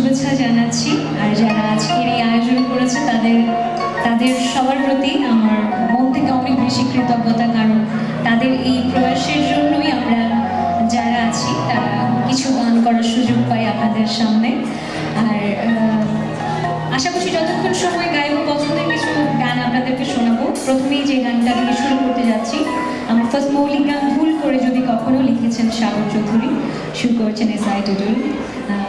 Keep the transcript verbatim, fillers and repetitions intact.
শুভেচ্ছা জানাচ্ছি। আর যারা আজকের এই আয়োজন করেছে তাদের তাদের সবার প্রতি আমার মন থেকে অনেক বেশি কৃতজ্ঞতা, কারণ তাদের এই প্রয়াসের জন্যই আমরা যারা আছি তারা কিছু গান করার সুযোগ পাই আপনাদের সামনে। আর আশা করছি যতক্ষণ সময় গাইব পছন্দের কিছু গান আপনাদেরকে শোনাবো। প্রথমেই যে গানটা দিয়ে শুরু করতে যাচ্ছি, আমার ফার্স্ট মৌলিক গান ভুল করে যদি কখনো লিখেছেন সাগর চৌধুরী, সুর করছেন এস আই টুডুল।